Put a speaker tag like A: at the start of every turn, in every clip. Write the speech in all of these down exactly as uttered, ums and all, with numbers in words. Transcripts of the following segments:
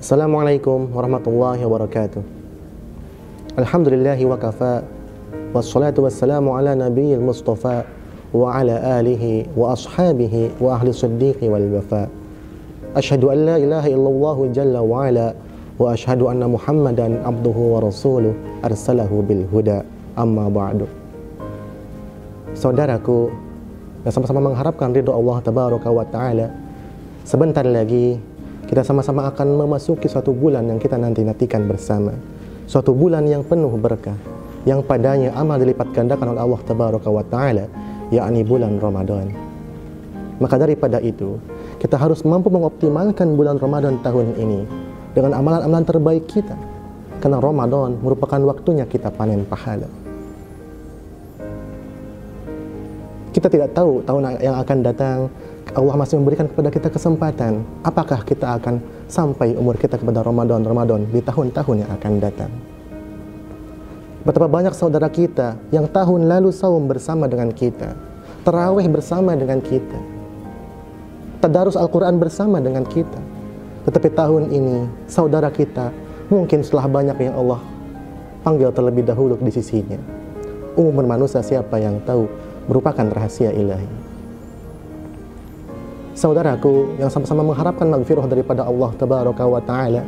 A: Assalamualaikum warahmatullahi wabarakatuh. Alhamdulillahi wa kafa, wassalatu wassalamu ala nabiyil mustafa wa ala alihi wa ashabihi wa ahli siddiqi wal wafa. Ashhadu an la ilaha illallah jalla wa ala wa ashhadu anna Muhammadan abduhu wa rasuluh arsalahu bil huda, amma ba'du. Saudaraku yang sama-sama mengharapkan ridho Allah tabaraka wa ta'ala, sebentar lagi kita sama-sama akan memasuki suatu bulan yang kita nanti-nantikan bersama. Suatu bulan yang penuh berkah, yang padanya amal dilipat gandakan oleh Allah tabaraka wa ta'ala, yakni bulan Ramadan. Maka daripada itu, kita harus mampu mengoptimalkan bulan Ramadan tahun ini dengan amalan-amalan terbaik kita. Karena Ramadan merupakan waktunya kita panen pahala. Kita tidak tahu tahun yang akan datang, Allah masih memberikan kepada kita kesempatan. Apakah kita akan sampai umur kita kepada Ramadan-Ramadan di tahun-tahun yang akan datang? Betapa banyak saudara kita yang tahun lalu saum bersama dengan kita, tarawih bersama dengan kita, tadarus Al-Quran bersama dengan kita. Tetapi tahun ini saudara kita mungkin setelah banyak yang Allah panggil terlebih dahulu di sisinya. Umum manusia siapa yang tahu, merupakan rahasia ilahi. Saudaraku yang sama-sama mengharapkan maghfirah daripada Allah tabaraka wa ta'ala,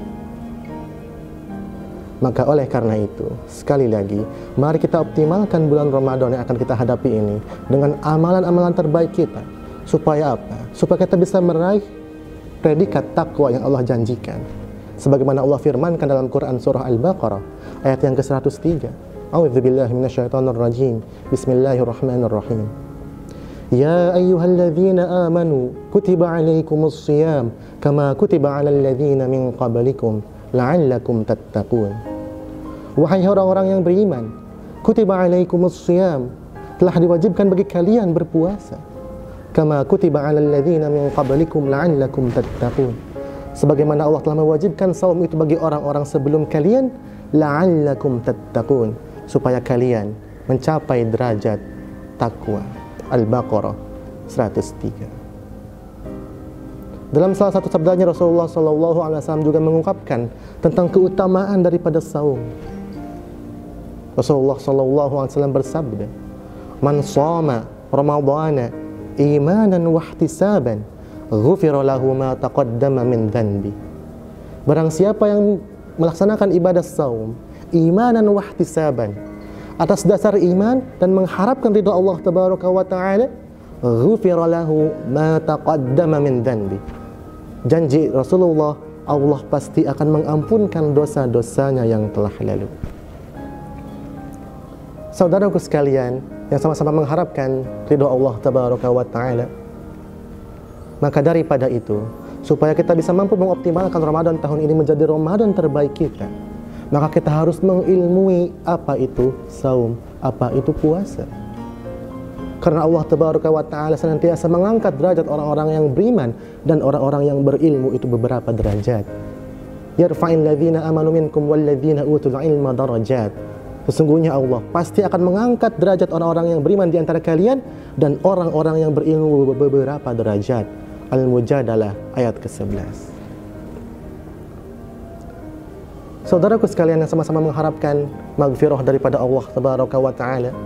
A: maka oleh karena itu, sekali lagi, mari kita optimalkan bulan Ramadan yang akan kita hadapi ini dengan amalan-amalan terbaik kita. Supaya apa? Supaya kita bisa meraih predikat takwa yang Allah janjikan. Sebagaimana Allah firmankan dalam Quran surah Al-Baqarah ayat yang ke seratus tiga. A'udzubillahi minasyaitonirrajim. Bismillahirrahmanirrahim. Ya ayyuhalladzina amanu kutiba alaikumus shiyam kama kutiba alal ladzina min qablikum la'allakum tattaqun. Wahai orang-orang yang beriman, kutiba alaikumus shiyam, telah diwajibkan bagi kalian berpuasa. Kama kutiba alal ladzina min qablikum la'allakum tattaqun. Sebagaimana Allah telah mewajibkan saum itu bagi orang-orang sebelum kalian, la'allakum tattaqun, supaya kalian mencapai derajat takwa. Al-Baqarah seratus tiga. Dalam salah satu sabdanya Rasulullah shallallahu alaihi wasallam juga mengungkapkan tentang keutamaan daripada saum. Rasulullah shallallahu alaihi wasallam bersabda, "Man shoma Ramadhana imanan wa ihtisaban, ghufira lahu ma taqaddama min dhanbi." Barang siapa yang melaksanakan ibadah saum imanan wa ihtisaban, atas dasar iman dan mengharapkan ridha Allah tabaraka wa ta'ala, ghufira lahu ma taqaddama min dhanbi. Janji Rasulullah, Allah pasti akan mengampunkan dosa-dosanya yang telah lalu. Saudaraku sekalian yang sama-sama mengharapkan ridha Allah tabaraka wa ta'ala, maka daripada itu, supaya kita bisa mampu mengoptimalkan Ramadan tahun ini menjadi Ramadan terbaik kita, maka kita harus mengilmui apa itu saum, apa itu puasa. Karena Allah tabaraka wa ta'ala senantiasa mengangkat derajat orang-orang yang beriman dan orang-orang yang berilmu itu beberapa derajat. Yarfa'il ladzina amanu minkum wal ladzina utul ilma darajat. Sesungguhnya Allah pasti akan mengangkat derajat orang-orang yang beriman di antara kalian dan orang-orang yang berilmu beberapa derajat. Al-Mujadalah ayat ke sebelas. Saudaraku sekalian yang sama-sama mengharapkan maghfirah daripada Allah tabaraka wa ta'ala,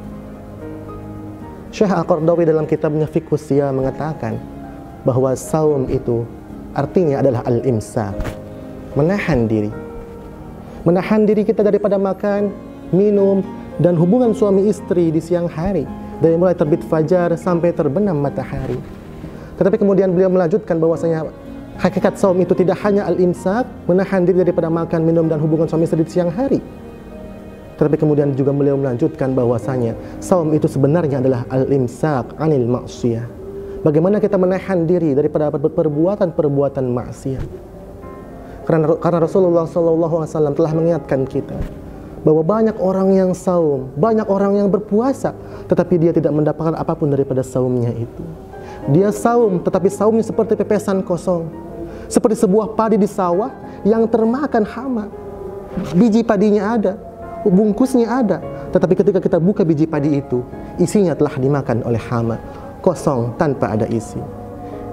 A: Syekh Al-Qardawi dalam kitabnya Fiqhus Shiyam mengatakan bahwa saum itu artinya adalah al-imsak, menahan diri. Menahan diri kita daripada makan, minum, dan hubungan suami istri di siang hari, dari mulai terbit fajar sampai terbenam matahari. Tetapi kemudian beliau melanjutkan bahwasanya hakikat saum itu tidak hanya al-imsak, menahan diri daripada makan, minum, dan hubungan suami istri di siang hari. Tetapi kemudian juga beliau melanjutkan bahwasanya saum itu sebenarnya adalah al-imsak anil maksiyah. Bagaimana kita menahan diri daripada perbuatan-perbuatan maksiat. Karena, karena Rasulullah shallallahu alaihi wasallam telah mengingatkan kita bahwa banyak orang yang saum, banyak orang yang berpuasa, tetapi dia tidak mendapatkan apapun daripada saumnya itu. Dia saum, tetapi saumnya seperti pepesan kosong, seperti sebuah padi di sawah yang termakan hama. Biji padinya ada, bungkusnya ada, tetapi ketika kita buka biji padi itu, isinya telah dimakan oleh hama, kosong tanpa ada isi.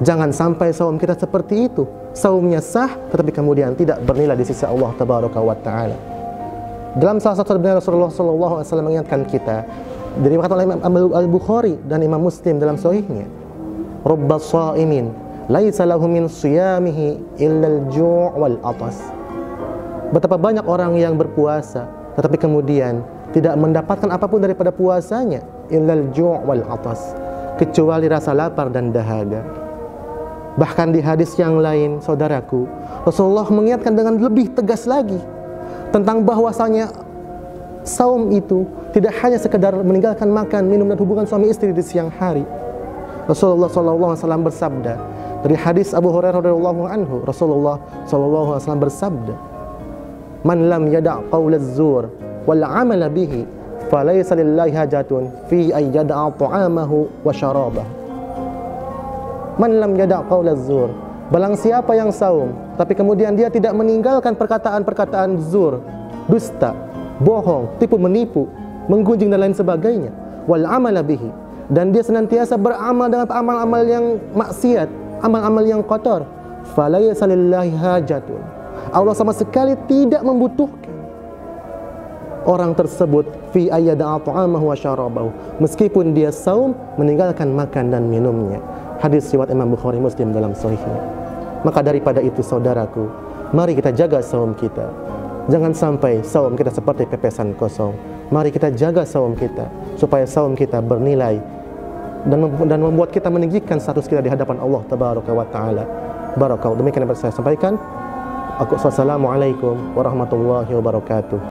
A: Jangan sampai saum kita seperti itu. Saumnya sah, tetapi kemudian tidak bernilai di sisi Allah Tabaraka wa Ta'ala. Dalam salah satu sabda Rasulullah Sallallahu Alaihi Wasallam mengingatkan kita, diriwayatkan oleh Imam Al-Bukhari dan Imam Muslim dalam sahihnya, "Rubba sha'imin laisa lahu min siyamihi illa al-ju' wal atas." Betapa banyak orang yang berpuasa, tetapi kemudian tidak mendapatkan apapun daripada puasanya, illa al-ju' wal atas, kecuali rasa lapar dan dahaga. Bahkan di hadis yang lain, saudaraku, Rasulullah mengingatkan dengan lebih tegas lagi tentang bahwasanya saum itu tidak hanya sekedar meninggalkan makan, minum dan hubungan suami istri di siang hari. Rasulullah shallallahu alaihi wasallam bersabda dari hadis Abu Hurairah radhiyallahu anhu, Rasulullah shallallahu alaihi wasallam bersabda, "Man lam yada' qaul az-zur wal 'amala bihi, falaysa lillahi hajatun fi ay yada'a ta'amahu wa syarabahu." Man lam yada' qaul az-zur, barang siapa yang saum tapi kemudian dia tidak meninggalkan perkataan-perkataan zur, dusta, bohong, tipu menipu, menggunjing dan lain sebagainya, wal 'amala bihi, dan dia senantiasa beramal dengan amal-amal yang maksiat, amal-amal yang kotor, falaysa lillahi hajatun, Allah sama sekali tidak membutuhkan orang tersebut fi ayyada'a ta'amahu wa syarabahu, meskipun dia saum meninggalkan makan dan minumnya. Hadis riwayat Imam Bukhari Muslim dalam sahihnya. Maka daripada itu saudaraku, mari kita jaga saum kita. Jangan sampai saum kita seperti pepesan kosong. Mari kita jaga saum kita supaya saum kita bernilai dan dan membuat kita meninggikan status kita di hadapan Allah Tabaraka wa Ta'ala. Barakallahu. Demikian yang saya sampaikan. Assalamualaikum warahmatullahi wabarakatuh.